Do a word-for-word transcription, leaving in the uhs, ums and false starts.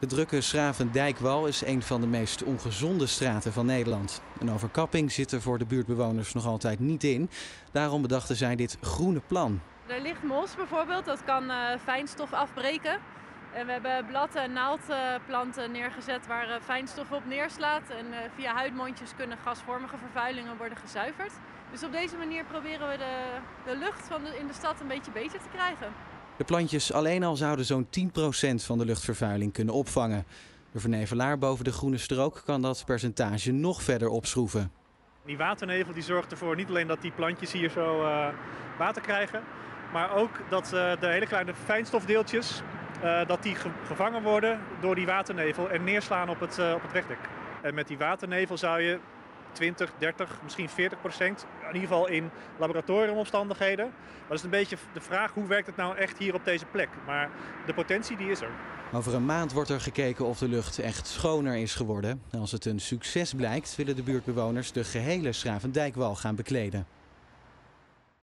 De drukke Schravendijkwal is een van de meest ongezonde straten van Nederland. Een overkapping zit er voor de buurtbewoners nog altijd niet in. Daarom bedachten zij dit groene plan. Er ligt mos bijvoorbeeld, dat kan uh, fijnstof afbreken. En we hebben blad- en naaldplanten neergezet waar uh, fijnstof op neerslaat. En uh, via huidmondjes kunnen gasvormige vervuilingen worden gezuiverd. Dus op deze manier proberen we de, de lucht van de, in de stad een beetje beter te krijgen. De plantjes alleen al zouden zo'n tien procent van de luchtvervuiling kunnen opvangen. De vernevelaar boven de groene strook kan dat percentage nog verder opschroeven. Die waternevel die zorgt ervoor niet alleen dat die plantjes hier zo uh, water krijgen, maar ook dat uh, de hele kleine fijnstofdeeltjes uh, dat die ge gevangen worden door die waternevel en neerslaan op het, uh, op het wegdek. En met die waternevel zou je twintig, dertig, misschien veertig procent, in ieder geval in laboratoriumomstandigheden. Dat is een beetje de vraag, hoe werkt het nou echt hier op deze plek? Maar de potentie die is er. Over een maand wordt er gekeken of de lucht echt schoner is geworden. Als het een succes blijkt, willen de buurtbewoners de gehele Schravendijkwal gaan bekleden.